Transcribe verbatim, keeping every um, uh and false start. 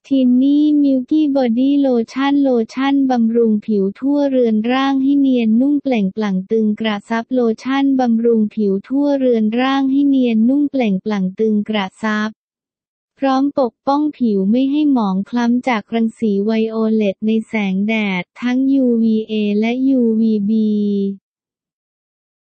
ทินนี่มิลกี้บอดี้โลชั่นโลชั่นบำรุงผิวทั่วเรือนร่างให้เนียนนุ่มเปล่งปลั่งตึงกระชับโลชั่นบำรุงผิวทั่วเรือนร่างให้เนียนนุ่มเปล่งปลั่งตึงกระชับพร้อมปกป้องผิวไม่ให้หมองคล้ำจากรังสีไวโอเลตในแสงแดดทั้ง ยู วี เอ และ ยู วี บี